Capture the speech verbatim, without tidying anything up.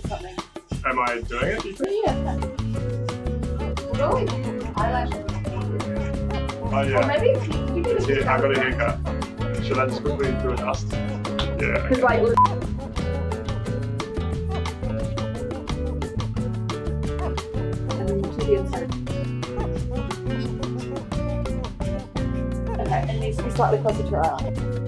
or something. Am I doing it, do you think? Yeah. We'll go with eyelashes. Oh yeah. Or maybe you can just Yeah, I got a haircut. Should I just quickly do a dust? Yeah. Because Okay. like, and then to the inside. Okay, it needs to be slightly closer to your eye.